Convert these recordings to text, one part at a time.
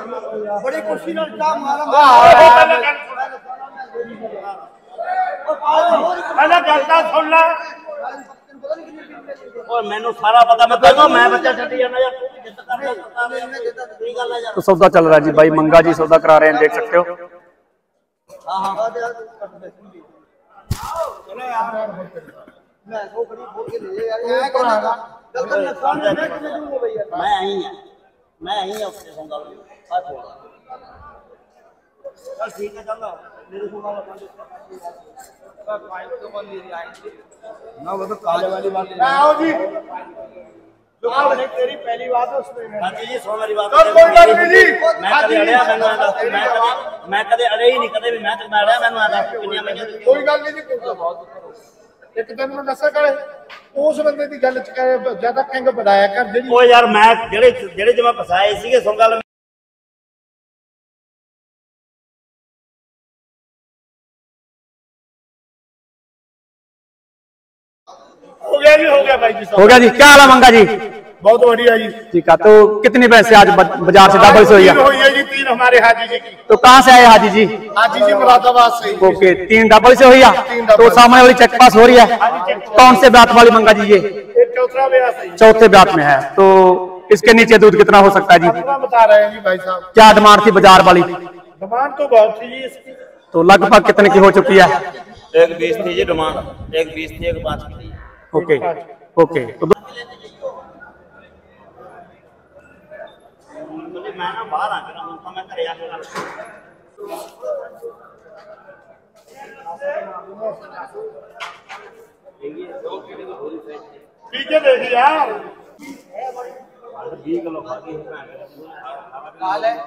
बड़ी खुशी नाल चा मारा पहले गलता सुन ला और मैंने सारा पता मैं कहूंगा मैं बच्चा छड्डी जाना यार तू भी जिद कर यार। तो सौदा चल रहा है जी, भाई मंगा जी सौदा करा रहे हैं, देख सकते हो। हां चलो यार मैं वो बड़ी बोल के ले यार मैं कहना गलत नुकसान मैं कितने दूंगा भैया मैं आई हूं उससे होगा बात हो चल ठीक है चलो मेरे को वाला फाइल तो बन ली आएंगे ना वो तो काले वाली बात है। आओ जी जो आपने तेरी पहली बात है उसमें हां जी सो मेरी बात कोई बात नहीं जी मैं कदे अड़िया मैं कदे अड़े ही नहीं कदे भी मैं तो अड़िया मैनू आदा किन्निया मैं कोई गल नहीं जी कोई बहुत एक दिन मैं दसा करे उस बंदे दी गल च करे ज्यादा किंग बढ़ाया कर जेडी ओ यार मैं जेड़े जमा फसाए सीगे सुन गल हो गया भाई जी हो गया जी। क्या हाल है मंगा जी? बहुत बढ़िया जी ठीक है। तो कितनी पैसे आज बाजार से डबल से हुई है जी? 3 हमारे हाजी जी की। तो कहाँ से आए हाजी जी? हाजी जी मुरादाबाद से। ओके 3 डबल से हुई है। तो सामने वाली चेक पास हो रही है। कौन से ब्यात वाली मंगा जी? ये चौथे ब्यात में है। तो इसके नीचे दूध कितना हो सकता है जी? बता रहे हैं जी भाई साहब। क्या डिमांड थी बाजार वाली? डिमांड तो बहुत थी जी इसकी। तो लगभग कितने की हो चुकी है? 120 थी जी डिमांड, 120 थी 1.5 की। Okay okay. तो मैं ना बाहर आ गया हूं मैं घर आके पीछे देख यार 20 किलो खा गई काल है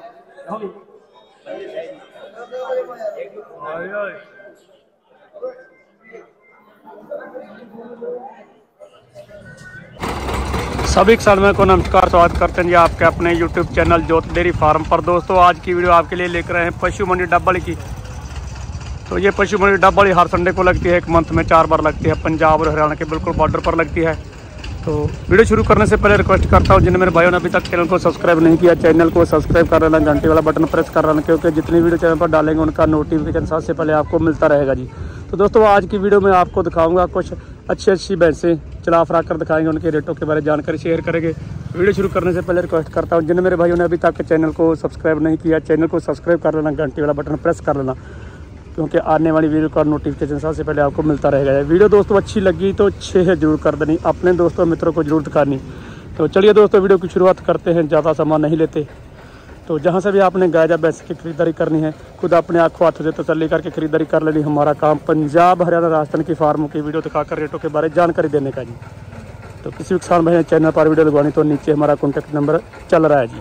सभी किसानों को नमस्कार, स्वागत करते हैं जी आपके अपने YouTube channel Jyoti dairy farm पर। दोस्तों आज की वीडियो आपके लिए लेकर आए हैं पशु मंडी डब्बल की। तो ये पशु मंडी डब्बल हर संडे को लगती है, एक मंथ में 4 बार लगती है। पंजाब और हरियाणा के बिल्कुल बॉर्डर पर लगती है। तो वीडियो शुरू करने से पहले रिक्वेस्ट करता हूँ जिन्हें मेरे भाइयों ने अभी तक चैनल को सब्सक्राइब नहीं किया, चैनल को सब्सक्राइब कर लेना, घंटे वाला बटन प्रेस कर लेना, क्योंकि जितनी वीडियो चैनल पर डालेंगे उनका नोटिफिकेशन सबसे पहले आपको मिलता रहेगा जी। तो दोस्तों आज की वीडियो में आपको दिखाऊंगा कुछ अच्छी भैंसें चला फरा कर दिखाएंगे, उनके रेटों के बारे में जानकारी शेयर करेंगे। वीडियो शुरू करने से पहले रिक्वेस्ट करता हूँ जिन्हें मेरे भाइयों ने अभी तक चैनल को सब्सक्राइब नहीं किया, चैनल को सब्सक्राइब कर लेना, घंटे वाला बटन प्रेस कर लेना, क्योंकि आने वाली वीडियो का नोटिफिकेशन सबसे पहले आपको मिलता रहेगा। वीडियो दोस्तों अच्छी लगी तो शेयर जरूर कर देनी, अपने दोस्तों मित्रों को जरूर दिखानी। तो चलिए दोस्तों वीडियो की शुरुआत करते हैं, ज़्यादा सामान नहीं लेते। तो जहाँ से भी आपने गाय या भैंस की खरीदारी करनी है, खुद अपने आँखों हाथों से तसल्ली करके खरीदारी कर लेनी। हमारा काम पंजाब हरियाणा राजस्थान की फार्मों की वीडियो दिखाकर रेटों के बारे में जानकारी देने का जी। तो किसी भी किसान भाई ने चैनल पर वीडियो लगवानी तो नीचे हमारा कॉन्टैक्ट नंबर चल रहा है जी।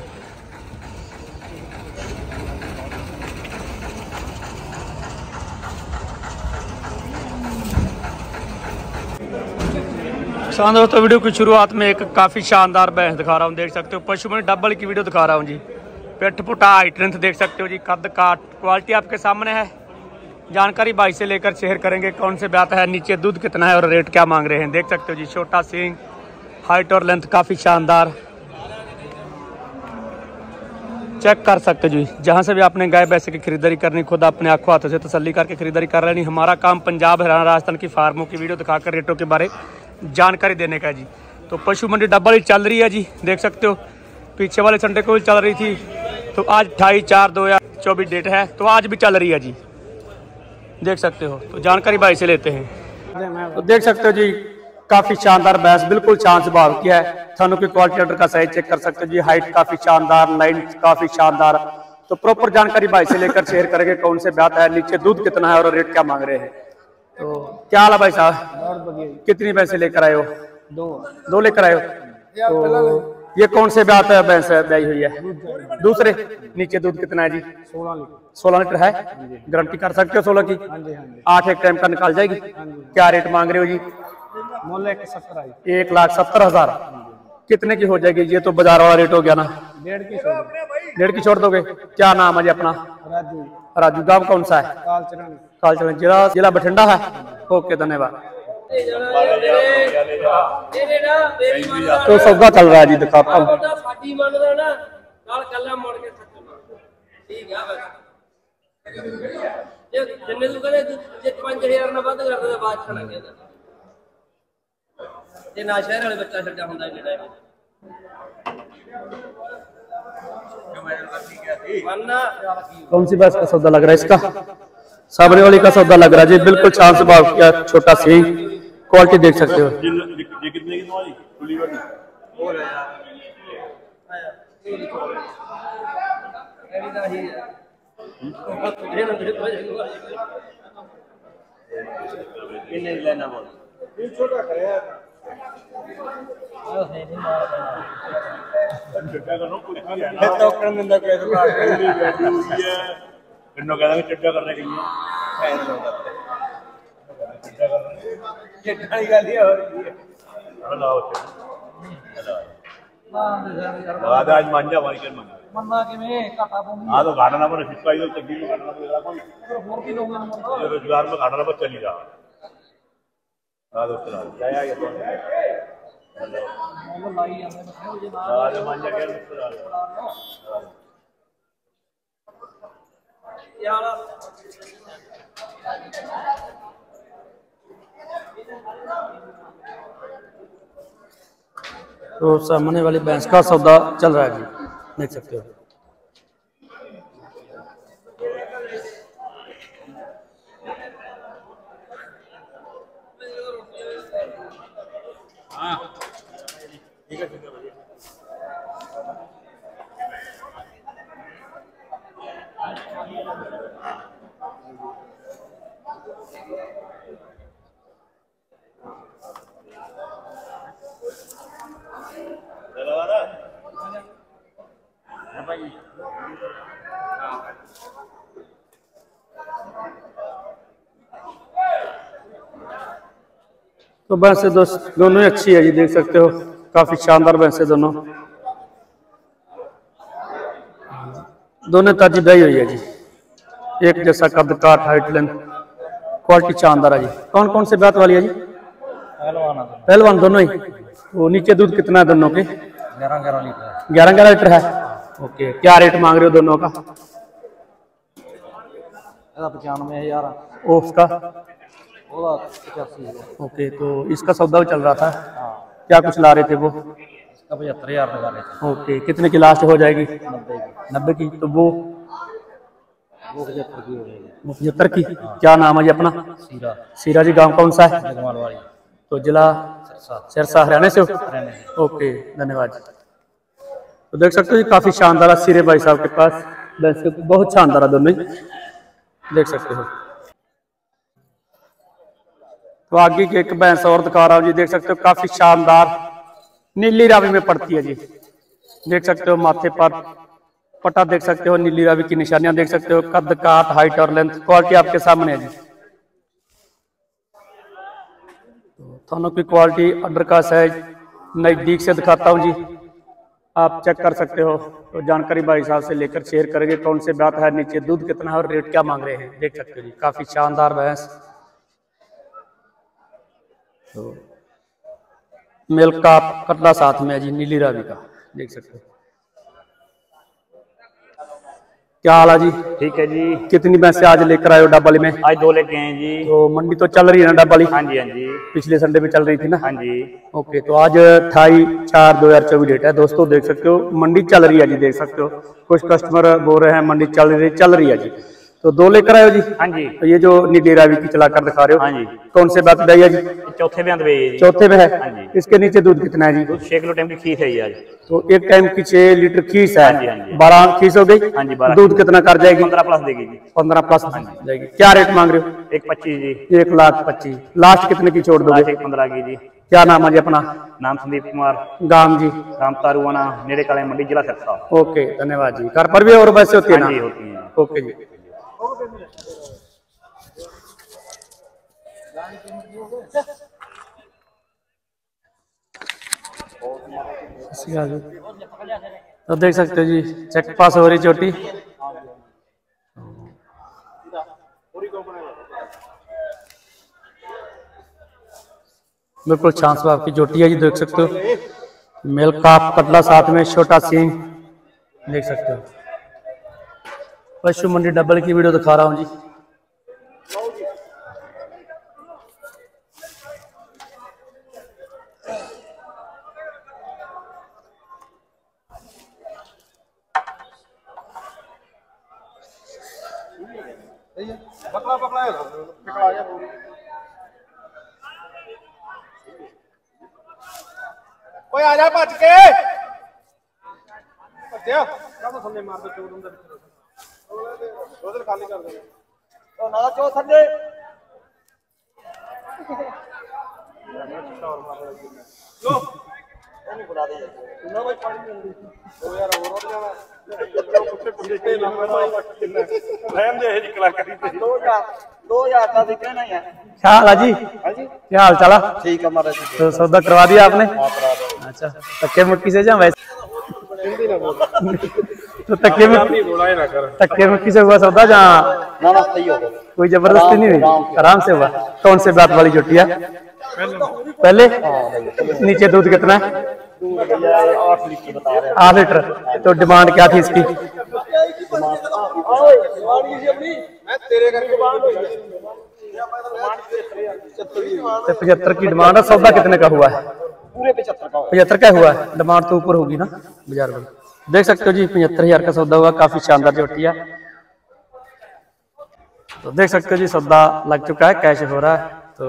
किसान दोस्तों वीडियो की शुरुआत में एक काफ़ी शानदार भैंस दिखा रहा हूँ, देख सकते हो। पशु मंडी डब्बल की वीडियो दिखा रहा हूँ जी। पेट पुटा हाइट लेंथ देख सकते हो जी, कद काट क्वालिटी आपके सामने है। जानकारी भाई से लेकर शेयर करेंगे कौन से ब्यात है, नीचे दूध कितना है और रेट क्या मांग रहे हैं, देख सकते हो जी। छोटा सींग, हाइट और लेंथ काफ़ी शानदार, चेक कर सकते हो जी। जहाँ से भी आपने गाय भैंस की खरीदारी करनी, खुद अपने आंखों हाथों से तसल्ली करके खरीदारी कर लेनी। हमारा काम पंजाब हरियाणा राजस्थान की फार्मों की वीडियो दिखाकर रेटों के बारे जानकारी देने का जी। तो पशु मंडी डब्बल ही चल रही है जी, देख सकते हो। पीछे वाले संडे को भी चल रही थी, तो आज 28/4/2024 डेट है, तो आज भी चल रही है जी, देख सकते हो। तो जानकारी भाई से लेते हैं। तो देख सकते हो जी काफ़ी शानदार भैंस, बिल्कुल शांत स्वभाव की है। थानों की क्वालिटी ऑर्डर का साइज चेक कर सकते हो जी। हाइट काफ़ी शानदार, लाइन काफ़ी शानदार। तो प्रॉपर जानकारी भाई से लेकर शेयर करेंगे कौन से ब्यात है, नीचे दूध कितना है और रेट क्या मांग रहे हैं। तो क्या हाल है भाई साहब? कितनी भैंसें लेकर आए हो? 2 लेकर आए हो। तो ये कौन से ब्यात है भैंस ब्याई हुई है? दूसरे। नीचे दूध कितना है जी? 16 लीटर है। गारंटी कर सकते हो 16 की? 8 एक टाइम का निकाल जाएगी। क्या रेट मांग रहे हो जी? 1,70,000। कितने की हो जाएगी? ये तो बाजार वाला रेट हो गया ना। 1.5 की छोड़ दोगे? क्या नाम है जी अपना? राजू। गाँव कौन सा है? कालचरण। जिला बठिंडा है। ओके धन्यवाद। तो सौदा चल रहा है जी, दिखाता हूँ। ठीक है बस ਜੇ ਜਿੰਨੇ ਤੂੰ ਕਹਦੇ ਜੇ 5000 ਨਾਲ ਵੱਧ ਕਰਦਾ ਤਾਂ ਬਾਅਦ ਛੜਾਂਗੇ ਜੇ ਨਾ ਸ਼ਹਿਰ ਵਾਲੇ ਬੱਚਾ ਛੱਡਿਆ ਹੁੰਦਾ ਇੰਨੇ ਟਾਈਮ कौन सी भैंस का सौदा लग रहा है इसका? सामने वाली का सौदा लग रहा है जी, बिल्कुल शांत स्वभाव का छोटा सी, क्वालिटी देख सकते हो। आज मांझा मारी कर मन्ना किवें घाटा पाउंदी हां तो घाटा ना पर सिपाही तो चंगी में घाटा ना पर कोई होर की लोग ने रोजगार में घाटा ना पर चली जा हां तो चला जाया ये तो वो लाई जाने में जे ना आज मांझा के यार तो सामने वाली भैंस का सौदा चल रहा है जी, देख सकते हो। तो भैंसे दोनों ही अच्छी है जी, देख सकते हो, काफी शानदार भैंसे दोनों ताजी ब्याई हुई है जी, एक जैसा कद काट हाइट लेंथ क्वालिटी शानदार है जी। कौन कौन से ब्यात वाली है जी? पहलवान दोनों ही। तो नीचे दूध कितना है दोनों के? 11 लीटर है। ओके, क्या रेट मांग रहे हो दोनों का? 95,000 उसका 85,000। ओके, तो इसका सौदा चल रहा था, क्या कुछ ला रहे थे वो? इसका 75,000 लगा रहे थे। ओके, कितने की लास्ट हो जाएगी? 90 की। तो वो 75 की हो जाएगी। 75 की। क्या नाम है जी अपना? सीरा जी। गांव कौन सा है? जगमालवाड़ी। तो जिला सिरसा, हरियाणा से हो? ओके, धन्यवाद जी। तो देख सकते हो जी, काफी शानदार है सीरे भाई साहब के पास, बहुत शानदार है दोनों ही, देख सकते हो। तो आगे की एक भैंस और दिखा रहा हूँ जी, देख सकते हो, काफी शानदार नीली रावी में पड़ती है जी, देख सकते हो। माथे पर पट्टा देख सकते हो, नीली रावी की निशानियां देख सकते हो, कद काट हाइट और लेंथ क्वालिटी आपके सामने है जी। तो थनों की क्वालिटी, अंडर का साइज नजदीक से दिखाता हूँ जी, आप चेक कर सकते हो। तो जानकारी भाई साहब से लेकर शेयर करेंगे, कौन से बात है, नीचे दूध कितना है और रेट क्या मांग रहे हैं, देख सकते हो जी। काफी शानदार भैंस, तो मिल्क का कटला साथ में है जी, नीली रावी का, देख सकते हो। क्या हाल है जी? ठीक है जी। कितनी भैंसे आज लेकर आए हो डब्बली में? आज 2 लेके आए जी। तो मंडी तो चल रही है ना डब्बली? हाँ जी, हाँ जी। पिछले संडे में चल रही थी ना? हाँ जी। ओके, तो आज 28/4/2024 डेट है दोस्तों, देख सकते हो मंडी चल रही है जी, देख सकते हो। कुछ कस्टमर बोल रहे हैं मंडी चल रही है जी। तो 2 लेकर आए हो जी? हाँ जी। तो ये जो नीली रावी की चलाकर दिखा रहे हो, हाँ जी। कौन से बात है जी? चौथे में जी। चौथे में है। हाँ जी। इसके नीचे दूध कितना है जी? दूध 6 किलो टाइम की खीस है जी आज। तो एक टाइम की 6 लीटर खीस है। हाँ जी, हाँ जी। 12 खीस हो गई। हाँ जी, 12। दूध कितना कर जाएगी? 15 प्लस देगी जी। 15 प्लस जाएगी। क्या रेट मांग रहे हो? 1,25 जी। 1,25,000। लास्ट कितने की छोड़ दोगे? 15 की जी। क्या नाम है जी अपना? नाम संदीप कुमार। गांव जी? राम तारुआना, नेड़े काले मंडी, जिला सिरसा। ओके, धन्यवाद जी। घर पर भी और वैसे होती है ना? हाँ जी, होती है। ओके जी। तो देख सकते हो जी, चेक पास हो रही चोटी, बिल्कुल चांस भाव की चोटी है जी, देख सकते हो। मेल का कटला साथ में छोटा सींग, देख सकते हो। पशु मंडी डबल की वीडियो दिखा रहा हूँ जी। पकड़ा पकड़ा है निकला गया पूरी। ओए आ जा भज के भज्या क्या तो थल्ले मार दे चोर अंदर उधर खाली कर दे ओ ना चो थल्ले लो नहीं बुला दे ना भाई पानी नहीं ओ यार और जाना कुत्ते पंडिते ना रहन दे निकला करी 2000 का दिखा ना यार। क्या हाल है जी? क्या हाल चला? ठीक है महाराज। तो सौदा करवा दिया आपने? अच्छा, तक्के मुक्की से जा वैसे तो तक्के मुक्की से हुआ सौदा जहाँ कोई जबरदस्ती नहीं हुई, आराम से हुआ। कौन से बात वाली जुटी है? पहले नीचे दूध कितना है? 8 लीटर। तो डिमांड क्या थी इसकी? तो 75 की डिमांड है। सौदा कितने का हुआ है? पूरे 75 का हुआ है। डिमांड तो ऊपर होगी ना बाजार में। देख सकते हो जी 75,000 का सौदा हुआ। काफी शानदार जोटी है। तो देख सकते हो जी सौदा लग चुका है, कैश हो रहा है। तो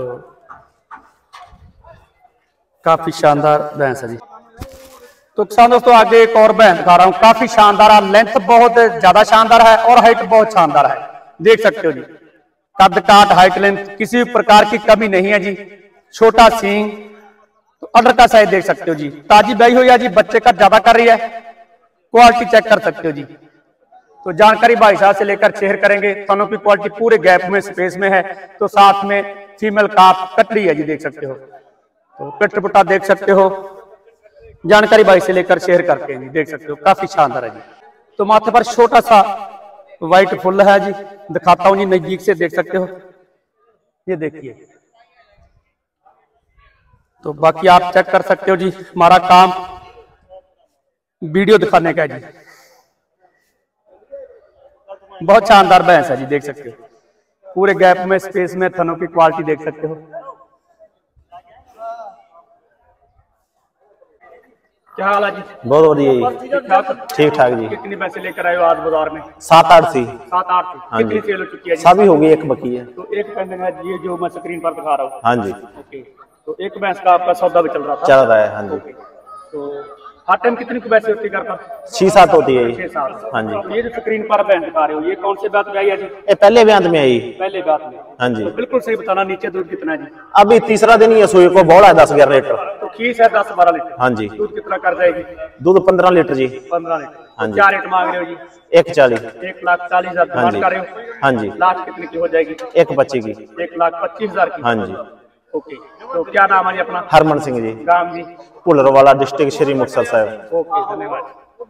काफी शानदार भैंस है जी। तो किसान दोस्तों आगे एक और भैंस दिखा रहा हूँ। काफी शानदार है, लेंथ बहुत ज्यादा शानदार है और हाइट बहुत शानदार है। देख सकते हो जी कद काट हाइट लेंथ किसी भी प्रकार की कमी नहीं है जी। छोटा सींग, तो अडर का साइज देख सकते हो जी। ताजी ब्याई हो या जी बच्चे का ज्यादा कर रही है। क्वालिटी चेक कर सकते हो जी। तो जानकारी भाई साहब से लेकर शेयर करेंगे। थनों की क्वालिटी पूरे गैप में स्पेस में है। तो साथ में फीमेल काफ कटड़ी है जी, देख सकते हो। तो पिट पुटा देख सकते हो। जानकारी भाई से लेकर शेयर करते हैं जी। देख सकते हो काफी शानदार है जी। तो माथे पर छोटा सा व्हाइट फुल है जी। दिखाता हूं जी नजदीक से, देख सकते हो। ये देखिए। तो बाकी आप चेक कर सकते हो जी। हमारा काम वीडियो दिखाने का है जी। बहुत शानदार भैंस है जी, देख सकते हो। पूरे गैप में स्पेस में थनों की क्वालिटी देख सकते हो। क्या हाल है जी? बहुत बढ़िया जी, ठीक ठाक जी। कितनी पैसे लेकर आए हो आज बाजार में? 7-8 थी। 7-8 थी। हाँ कितनी जी। सेल हो चुकी है जी? सभी होगी, एक बकी है। तो एक पेंडिंग है ये जो मैं स्क्रीन पर दिखा रहा हूँ। हाँ जी, ओके। तो एक भैंस का आपका सौदा भी चल रहा था? चल रहा है। हाँ जी। ओके। तो हर टाइम कितनी की भैंस होती है घर पर? 6-7 होती है जी। 6-7। हाँ जी। तो ये जो स्क्रीन पर भैंस दिखा रहे हो ये कौन से बात में आई है जी? ये पहले ब्यांत में आई। पहले बात में। हाँ जी। तो बिल्कुल सही बताना, नीचे दूध कितना है जी? अभी तीसरा दिन ही है सुई को, बौड़ा है 10-11 लीटर। तो खीस है 10-12 लीटर। हाँ जी। दूध कितना कर जाएगी? दूध 15 लीटर जी। 15 लीटर। हाँ जी। क्या रेट मांग रहे हो जी? 140। 1,40,000 हाँ डिमांड जी। कर रहे हो? हाँ जी। लास्ट कितने की हो जाएगी? 125 की। 1,25,000 की। हाँ जी। ओके। तो क्या नाम है जी अपना? हरमन सिंह जी, गांव जी? पुलरवाला, डिस्ट्रिक्ट श्री मुक्तसर साहब। ओके, धन्यवाद।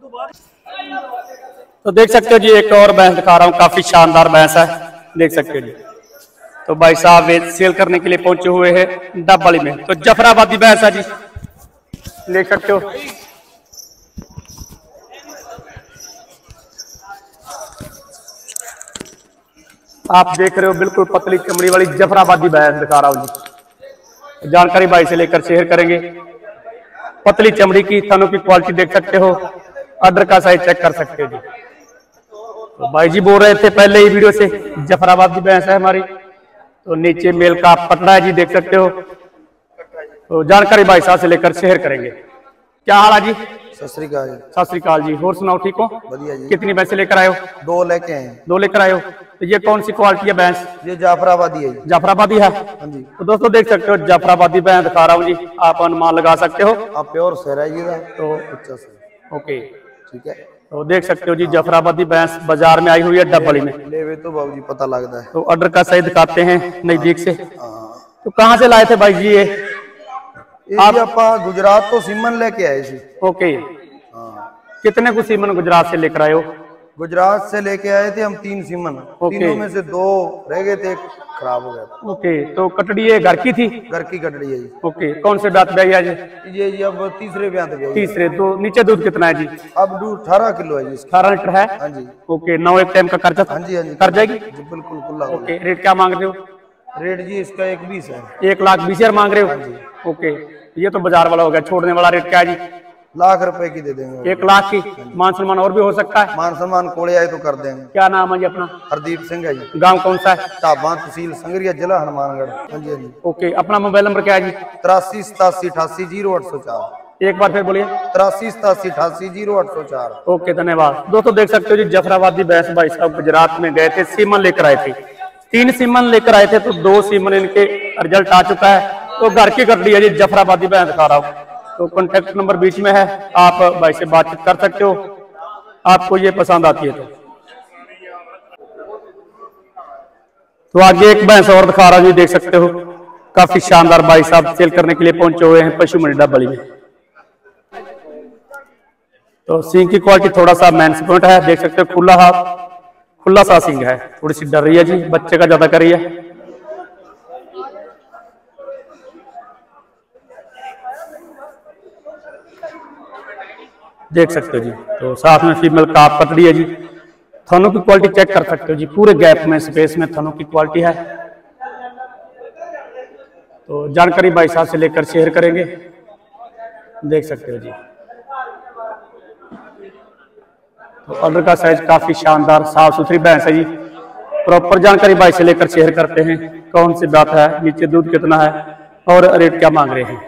तो देख सकते हो जी एक और भैंस दिखा रहा हूँ। काफी शानदार भैंस है, देख सकते हो जी। तो भाई साहब वे सेल करने के लिए पहुंचे हुए हैं डबली में। तो जफराबादी भैंस है जी, देख सकते हो। आप देख रहे हो बिल्कुल पतली चमड़ी वाली जफराबादी भैंस दिखा रहा हूँ जी। जानकारी भाई से लेकर शेयर करेंगे। पतली चमड़ी की, थनों की क्वालिटी देख सकते हो। अदर का साइज चेक कर सकते हो जी। तो भाई जी बोल रहे थे पहले ही वीडियो से जफराबादी भैंस है हमारी। तो नीचे मेल का पटना है जी, देख सकते हो। तो जानकारी भाई साहब से लेकर शेयर करेंगे। क्या हाल है जी? सत श्री अकाल। सत श्री अकाल जी। और सुनाओ, ठीक हो? बढ़िया जी। कितनी भैंसे लेकर आए हो? 2 लेके आए। 2 लेकर आए हो। तो ये कौन सी क्वालिटी है भैंस? ये जाफराबादी है जी। जाफराबादी है। हाँ जी। तो दोस्तों देख सकते हो जाफराबादी भैंस दिखा रहा हूँ जी। आप अनुमान लगा सकते हो। आप प्योर सर है जी का। तो अच्छा सर, ओके, ठीक है। तो देख सकते हो जी जाफराबादी भैंस बाजार में आई हुई है डबली में। लेवे तो बाबू जी पता लगता है। तो ऑर्डर का सही दिखाते हैं नजदीक से। हाँ। तो कहाँ से लाए थे भाई जी ये? आप गुजरात तो सीमन लेके आए थे। ओके। हाँ। कितने को सीमन गुजरात से लेकर आए हो? गुजरात से लेके आए थे हम 3 सीमन, तीनों में से 2 रह गए थे, एक खराब हो गया था। ओके, तो कटड़ी ये घर की थी? घर की कटड़ी है जी। ओके, कौन से ब्यात ब्याई है जी? ये जी अब तीसरे ब्यात गए। तीसरे। तो नीचे दूध कितना है जी? अब दूध 18 किलो है जी। 18 लीटर है? हाँ जी। ओके, 9 एक टाइम का खर्चा? हाँ जी, हाँ जी, कर जाएगी जी, बिल्कुल खुला। ओके, रेट क्या मांग रहे हो? रेट जी इसका 1,20 है। 1,20,000 मांग रहे हो? ओके, ये तो बाजार वाला हो गया। छोड़ने वाला रेट क्या है जी? लाख रुपए की दे देंगे। 1 लाख की। मान सम्मान और भी हो सकता है? मान सम्मान कोड़े आए तो कर देंगे। क्या नाम है जी अपना? हरदीप सिंह है जी। गांव कौन सा है? ढाबा तहसील संगरिया जिला हनुमानगढ़। हाँ जी, हाँ जी। ओके, अपना मोबाइल नंबर क्या है जी? 83 87 88 0804। एक बार फिर बोलिए। 83 87 88 0804। ओके, धन्यवाद। दोस्तों देख सकते हो जी, जफराबादी भैंस भाई साहब गुजरात में गए थे, सीमन लेकर आए थे। 3 सीमन लेकर आए थे, तो 2 सीमन इनके रिजल्ट आ चुका है। तो घर की कर लिया जी, जफराबादी भैंस खा रहा हूँ। तो कॉन्टेक्ट नंबर बीच में है, आप भाई से बातचीत कर सकते हो, आपको ये पसंद आती है तो आगे एक भैंस और दिखा रहा हूँ जी, देख सकते हो। काफी शानदार भाई साहब सेल करने के लिए पहुंचे हुए हैं पशु मंडी डबली में। तो सींग की क्वालिटी थोड़ा सा मैंस पॉइंट है, देख सकते हो। खुला हाथ, खुला सा सींग है। थोड़ी सी डर रही है जी, बच्चे का ज्यादा कर रही है। देख सकते हो जी। तो साथ में फीमेल काफ पतड़ी है जी। थनों की क्वालिटी चेक कर सकते हो जी, पूरे गैप में स्पेस में थनों की क्वालिटी है। तो जानकारी भाई साहब से लेकर शेयर करेंगे, देख सकते हो जी। तो ऑर्डर का साइज काफी शानदार साफ सुथरी भैंस है जी। प्रॉपर जानकारी भाई से लेकर शेयर करते हैं, कौन सी बात है, नीचे दूध कितना है और रेट क्या मांग रहे हैं।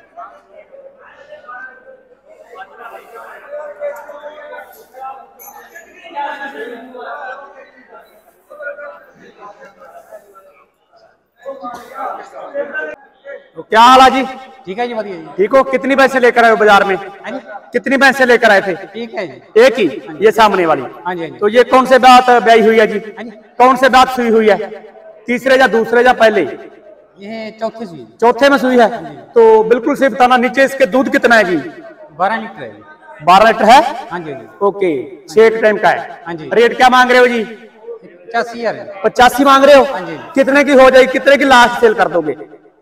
तो क्या हाल है जी? ठीक है जी, बढ़िया जी। ठीक हो? कितनी भैंसे लेकर आए हो बाजार में? कितनी भैंसे लेकर आए थे? ठीक है जी। एक ही? ये सामने वाली? हाँ जी, हाँ जी। तो ये कौन से बात ब्याई हुई है जी? कौन से बात सुई हुई है? तीसरे या दूसरे या पहले? ये चौथी सुई। चौथे में सुई है। तो बिल्कुल से बताना, नीचे इसके दूध कितना है जी? 12 लीटर है। 12 लीटर है? हाँ जी, हाँ जी। ओके, 6 टाइम का है। हाँ जी। रेट क्या मांग रहे हो जी? 85,000। 85 मांग रहे हो? हाँ जी। कितने की हो जाएगी? कितने की लास्ट सेल कर दोगे?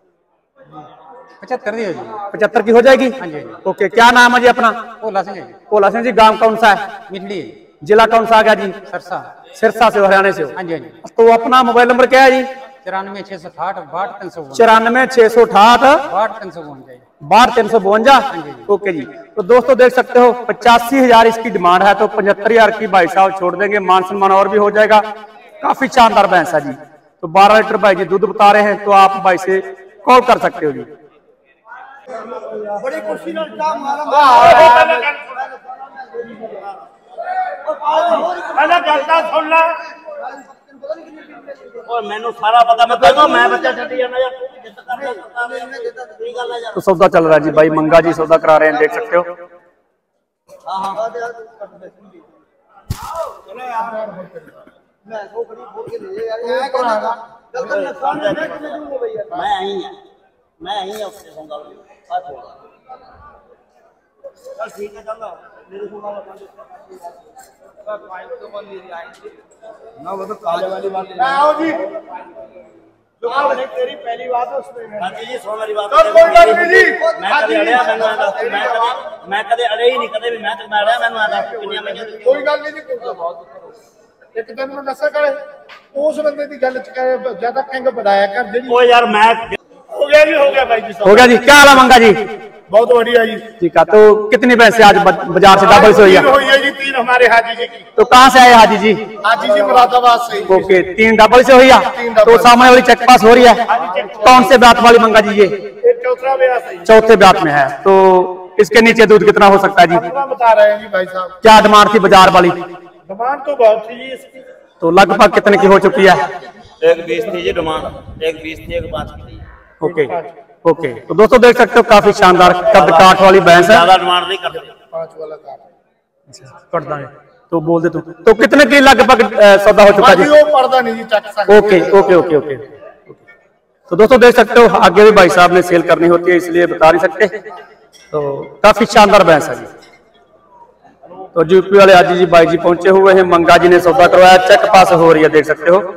75 दियो जी। 75 की हो जाएगी? हाँ जी। ओके, क्या नाम है जी अपना? भोला सिंह है जी। भोला सिंह जी। गांव कौन सा है? मिठड़ी। जिला कौन सा आ गया जी? सरसा। सिरसा से, हरियाणा से हो? हाँ जी, हाँ जी। तो अपना मोबाइल नंबर क्या है जी? 94 668 62 94 668 62 62 ओके जी। तो दोस्तों देख सकते हो, 85,000 इसकी डिमांड है, तो 75,000 की भाई साहब छोड़ देंगे, मान सम्मान और भी हो जाएगा। काफी शानदार भैंस है जी। तो 12 लीटर भाई जी दूध बता रहे हैं, तो आप भाई से कॉल कर सकते हो जी। बड़ी खुशी ਨਾਲ ਪਹਿਲਾਂ ਗੱਲ ਤਾਂ ਸੁਣ ਲੈ। और मैंने सारा पता, मैं कहता मैं बच्चा छटी जाना यार, तू भी जिद करदा सरकार ने सही गल है यार। तो सौदा चल रहा है जी, भाई मंगा जी सौदा करा रहे हैं, देख सकते हो। हां हां मैं सो बड़ी बोल के ले यार, ये कहना गल कर नुकसान है, मैं कितने दूंगा भैया? मैं आई हूं उससे होगा आ छोड़ चल ठीक है, चल मेरे सुना लो पाइप तो बंद नहीं आएंगे ना, वो तो काले वाली बात है। आओ जी, जो आपने तेरी पहली बात है उसमें हां जी सुन मेरी बात। चल कोई बात नहीं जी, मैं कदे अड़िया मैं कदे अड़े ही नहीं, कदे भी मैं तो मैं अड़िया, मैनू आदा किन्नियां मैं कोई गल नहीं जी। एक दिन मैं दसा करे उस बंदे की गल च करे ज्यादा किंग बताया कर जेडी। ओ यार मैं हो गया जी, हो गया भाई जी, हो गया जी। क्या हाल है मंगा जी? बहुत बढ़िया जी। ठीक है। तो कितनी भैंसे आज बाजार से डबल से हुई है? जी 3 हमारे हाजी जी की। तो कहाँ से आए हाजी जी? हाजी जी मुरादाबाद से। ओके, 3 डबल से हुई है। तो सामने वाली चेक पास हो रही है। कौन से ब्यात वाली मंगा जी? ये चौथा ब्याह सही, चौथे ब्यात में है। तो इसके नीचे दूध कितना हो सकता है जी? बता रहे हैं जी भाई साहब। क्या डिमांड थी बाजार वाली? डिमांड तो बहुत थी जी इसकी। तो लगभग कितने की हो चुकी है? 120 थी जी डिमांड, 120 थी, 1.5 थी। Okay okay. तो दोस्तों देख सकते हो, काफी शानदार कद काठ वाली भैंस है। ज्यादा डिमांड नहीं करते। 5 वाला काट कट दांगे तो बोल दे तू। तो कितने की लगभग सौदा हो चुका है जी? वो पर्दा नहीं जी चक सकते। Okay okay okay okay. तो दोस्तों देख सकते हो, आगे भी भाई साहब ने सेल करनी होती है, इसलिए बता नहीं सकते। तो काफी शानदार भैंस है जी। तो यूपी वाले हाजी जी भाई जी पहुंचे हुए हैं, मंगा जी ने सौदा करवाया, चेक पास हो रही है, देख सकते हो।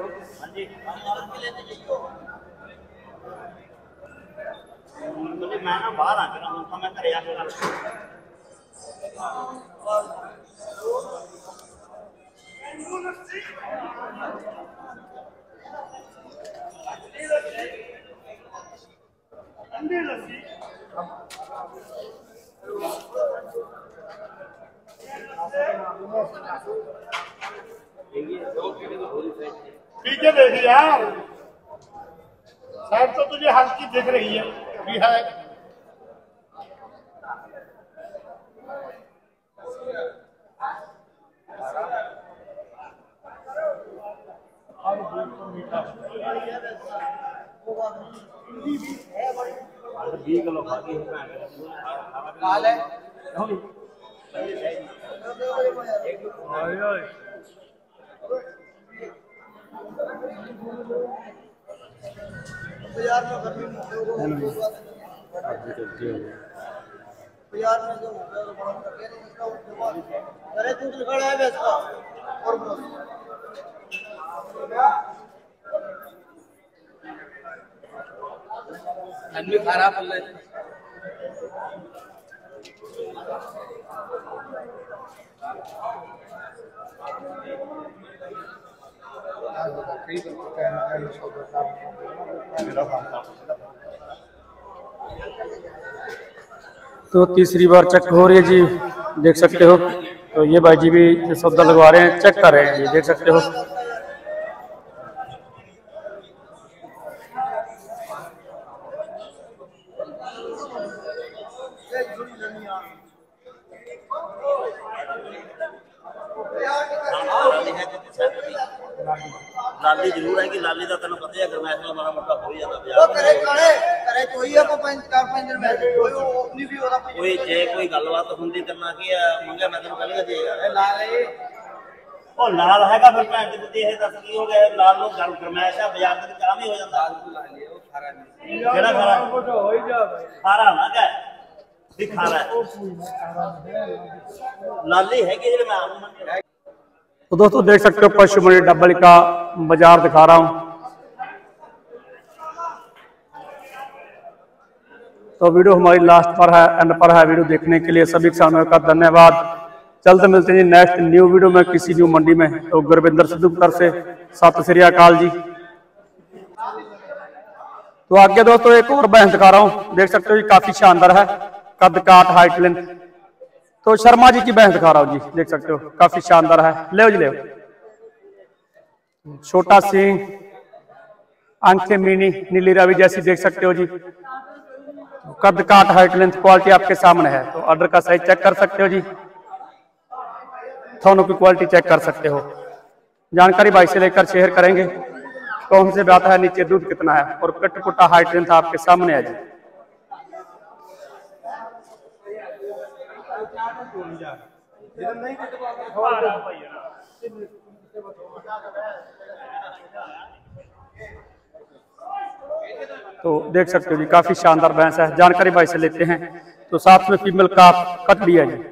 मैं ना बाहर आ गया, मैं घर आ पीछे देख यार, शायद तो तुझे हल्की दिख रही है भी है। खराब तो तीसरी बार चेक हो रही है जी, देख सकते हो। तो ये भाई जी भी सौदा लगवा रहे हैं, चेक कर रहे हैं, ये देख सकते हो। लाली जरूर है कि लाली का तेन पता है, गरमैश में माड़ा मोटा हो जाता कोई जे कोई गलबात होंगी करना की मंगे मैं तेन कहूँगा जी ਉਹ ਲਾਲ ਹੈਗਾ ਫਿਰ ਭੈਣ ਦੀ ਬੁੱਧੀ ਇਹ ਦੱਸ ਕੀ ਹੋ ਗਿਆ ਲਾਲ ਨੂੰ ਗਰਮੈਸ਼ ਆ ਬਾਜ਼ਾਰ ਦੇ ਵਿੱਚ ਆਮ ਹੀ ਹੋ ਜਾਂਦਾ ਕਿਹੜਾ ਖਾਰਾ ਹੋ ਹੀ ਜਾਵੇ ਖਾਰਾ ਨਾ ਕਹਿ ਵੀ ਖਾਰਾ ਲਾਲੀ ਹੈਗੀ ਜਿਹੜੇ ਮੈਂ ਆਮ ਮੰਨ। तो दोस्तों देख सकते हो पशु मंडी डबल का बाजार दिखा रहा हूं। तो वीडियो हमारी लास्ट पर है, एंड पर है। वीडियो देखने के लिए सभी किसानों का धन्यवाद। चलते मिलते हैं नेक्स्ट न्यू वीडियो में किसी न्यू मंडी में। तो गुरविंदर सिद्धू की तरफ से सत श्री अकाल जी। तो आगे दोस्तों एक और भैंस दिखा रहा हूं, देख सकते हो जी, काफी शानदार है, कद काट हाइट लेंथ। तो शर्मा जी की भैंस दिखा रहा हूं जी, देख सकते हो, काफी शानदार है। ले जी ले, छोटा सींग, आंखें मिनी, नीली रावी जैसी, देख सकते हो जी। कद काट हाइट लेंथ क्वालिटी आपके सामने है। तो ऑर्डर का साइज चेक कर सकते हो जी, थोनों की क्वालिटी चेक कर सकते हो। जानकारी भाई से लेकर शेयर करेंगे, कौन से ब्याता है, नीचे दूध कितना है, और कट पुट्टा हाइट लेंथ आपके सामने है जी। तो देख सकते हो जी, काफी शानदार भैंस है। जानकारी भाई से लेते हैं। तो साथ में फीमेल का कट भी है जी।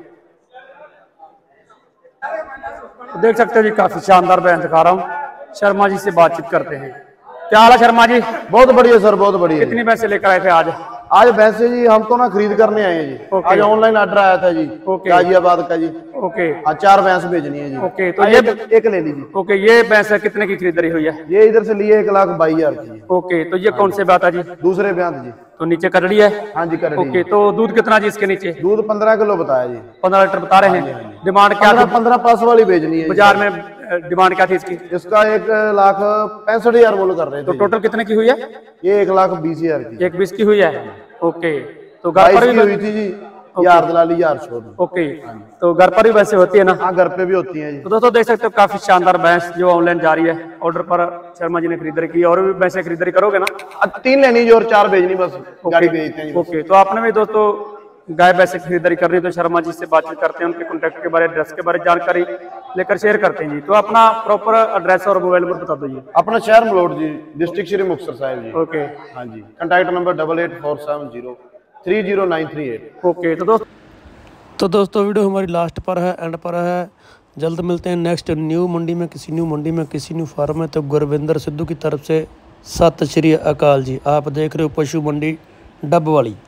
तो देख सकते हो जी, काफी शानदार भैंस दिखा रहा हूँ। शर्मा जी से बातचीत करते हैं। क्या हाल है शर्मा जी? बहुत बढ़िया सर, बहुत बढ़िया। कितनी भैंसे लेकर आए थे आज? आज भैंसे जी हम तो ना खरीद करने आए हैं जी। आज ऑनलाइन ऑर्डर आया था जी, गाजियाबाद का जी। ओके, आज 4 भैंस भेजनी है जी। ओके, तो ये एक ले लीजिए। ओके, ये भैंस कितने की खरीदारी हुई है? ये इधर से लिए 1,22,000 की। ओके, तो ये कौन से बात है जी? दूसरे ब्यात जी। तो नीचे करड़ी है? हाँ जी करड़ी। ओके, तो दूध कितना जी इसके नीचे? दूध 15 किलो बताया जी। 15 लीटर बता रहे हैं। डिमांड क्या? 15 पास वाली भेजनी है। बाजार में डिमांड क्या थी इसकी? इसका 1,65,000 बोल कर रहे थे। तो टोटल कितने की हुई है? ये 1,20,000 की। 1,20 की हुई है। ओके, तो घर पर भी हुई थी जी, 1,000 दलाली 1,000 छोड़। ओके, तो घर पर भी वैसे होती है ना? हाँ, घर पे भी होती है जी। तो दोस्तों देख सकते हो, काफी शानदार भैंस जो ऑनलाइन जा रही है। ऑर्डर पर शर्मा जी ने खरीदारी की। और भी भैंसे खरीदारी करोगे ना? 3 लेनी जी और 4 भेजनी, बस गाड़ी भेजते हैं। ओके, तो आपने भी दोस्तों गाय भैंसे खरीदारी करनी है तो शर्मा जी से बातचीत करते हैं, उनके कॉन्टैक्ट के बारे, एड्रेस के बारे जानकारी लेकर शेयर करते हैं जी। तो अपना प्रॉपर एड्रेस और मोबाइल नंबर बता दो जी। अपना शहर मलोट जी, डिस्ट्रिक्ट श्री मुक्तसर साहिब जी। ओके, हाँ जी, कॉन्टैक्ट नंबर 8847030938। ओके, तो दोस्तों तो दोस्तों वीडियो हमारी लास्ट पर है, एंड पर है। जल्द मिलते हैं नेक्स्ट न्यू मंडी में, किसी न्यू फार्म में। तो गुरविंदर सिद्धू की तरफ से सत श्री अकाल जी। आप देख रहे हो पशु मंडी डब वाली।